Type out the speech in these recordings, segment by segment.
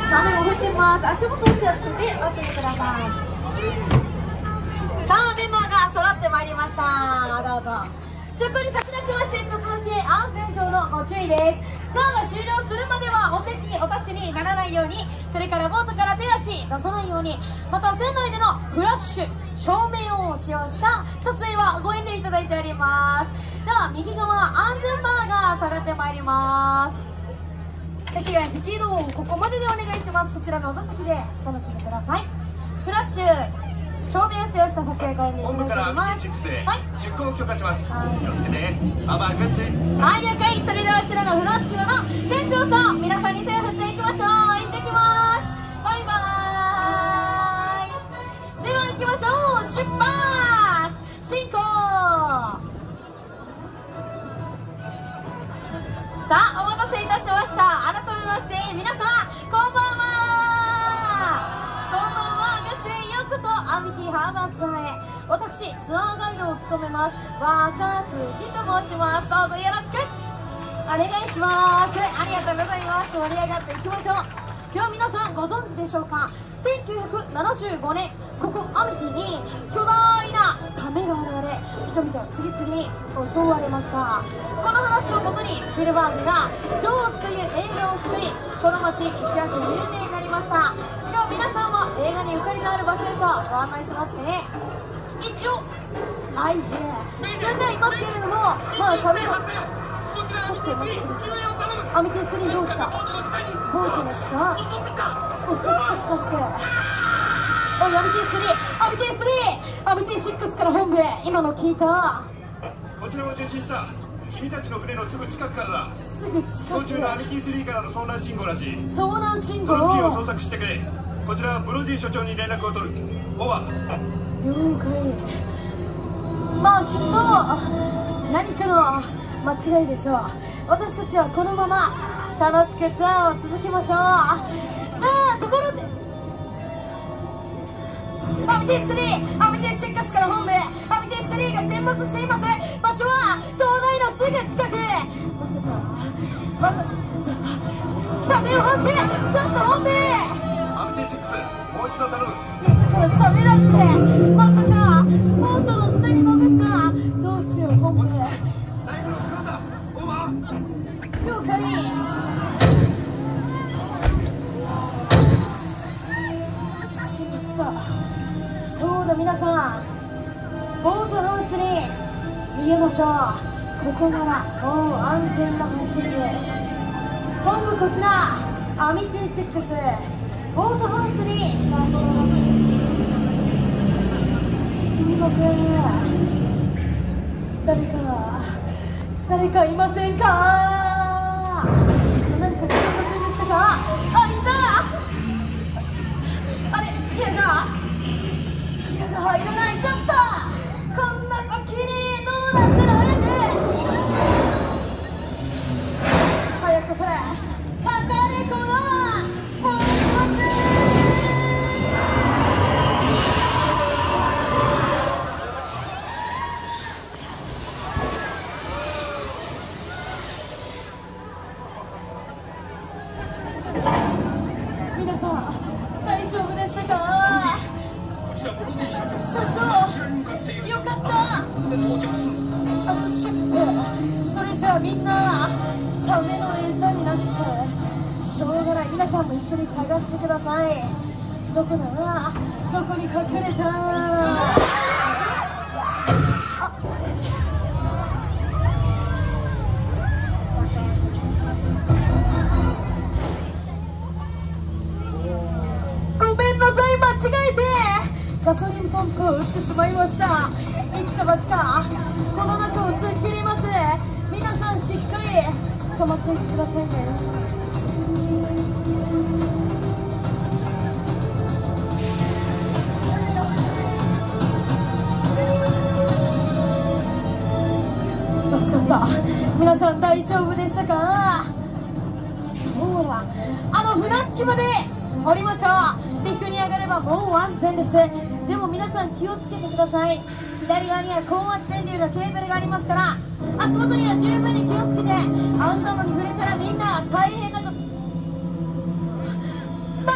雨も降ってます。足元を気をつけてお過ごしください。さあメンバーが揃ってまいりました。どうぞ。出航に先立ちましてちょっとだけ安全上のご注意です。ツアーが終了するまではお席にお立ちにならないように、それからボートから手足出さないように、また船内でのフラッシュ照明を使用した撮影はご遠慮いただいております。では右側安全バーが下がってまいります。席や席移動をここまででお願いします。そちらのお座席でお楽しみください。フラッシュ照明を使用した撮影会に本部からます。 はい、出航を許可します。気をつけて。ババグって。 はい、了解。それでは後ろのフロー付き場の船長さん、皆さんに手を振っていきましょう。行ってきます。バイバーイ。では行きましょう。出発進行。さあ、お待たせいたしました。改めまして皆様こんばんは。アミティハーバーツアーへ、私ツアーガイドを務めます若杉と申します。どうぞよろしくお願いします。ありがとうございます。盛り上がっていきましょう。では皆さんご存知でしょうか。1975年ここアミティに巨大なサメが現れ、人々は次々に襲われました。この話をもとにスピルバーグが「ジョーズ」という映画を作り、この街一躍有名になりました。では皆さんも映画にゆかりのある場所へとご案内しますね。一応はい、積んでいますけれども、まあサメがちょっと待ってください。アミティ3どうした？ボートの下襲ってきたって。おい、アミティ3、アミティ3、アミティ6から本部へ。今の聞いた？ こちらを受信した。君たちの船のすぐ近くからだ。 すぐ近く。 途中のアミティ3からの遭難信号らしい。 遭難信号。 その付近を捜索してくれ。こちらはブロディ所長に連絡を取る。オーバー。 了解。まあきっと何かの間違いでしょう。私たちはこのまま楽しくツアーを続けましょう。さあところでアミティ3、アミティ6から本部へ。アミティ3が沈没しています。場所は灯台のすぐ近く。まさかサメを発見。ちょっと本部へ。 アミティ6、もう一度頼む。 サメだって。まさかボートの下に潜った。どうしよう本部へ。 ライフのフローだ。オーバー。 了解。しまった。そうだ皆さん、ボートハウスに逃げましょう。ここならもう安全なはずです。本部こちらアミティ6、ボートハウスに来ました。すみません、誰かいませんか？何か聞こえませんでしたか？あいつだ。あれ、ギアが入らない。ちょっとこんな時にどうなってる。早くこれかかれこのもう一つ。皆さん大丈夫でしたか？所長、よかった。それじゃあみんなサメの餌になっちゃう。しょうがない。皆さんも一緒に探してください。どこだ？どこに隠れた？ごめんなさい、間違えてガソリンポンプを打ってしまいました。一か八かこの中を突っ切ります。皆さんしっかり捕まっていってくださいね。助かった。皆さん大丈夫でしたか？そうだ、船着き場で降りましょう。陸に上がればもう安全です。でも皆さん気をつけてください。左側には高圧電流のケーブルがありますから、足元には十分に気をつけて。あんなのに触れたらみんな大変なこと。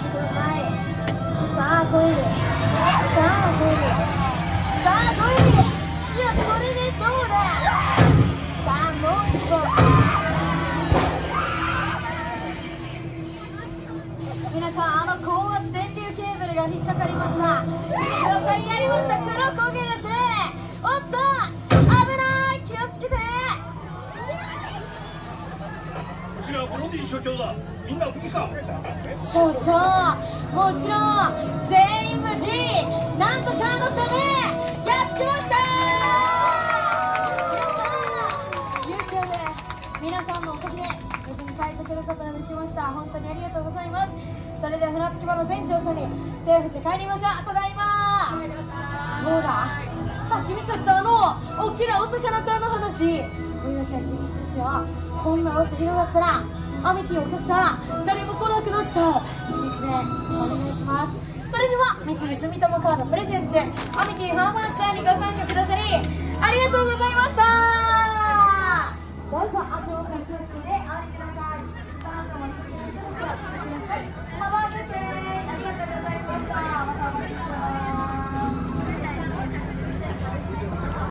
してください。さあ、コイル。さあ、コイル。さあ、コイル。よし、これでどうだ。さあ、もう一本。皆さん、高圧電流ケーブルが引っかかりました。見てください。やりました。黒焦げです。おっと、危ない。気をつけて。 こちらブロディ所長だ。みんな無事か。 所長、もちろん全員無事。なんとかのためやっつけました。勇気ある皆さんのおかげで無事に帰ってくることができました。本当にありがとうございます。それでは船着き場の船長さんに手を振って帰りましょう。ただいま。そうだ、さっき見ちゃった大きなお魚さんの話、これだけは秘密ですよ。こんな噂広がったらアミティお客さん誰も来なくなっちゃう。秘密でお願いします。それでは三井住友カードプレゼンツアミティハーマンツアーにご参加くださりありがとうございました。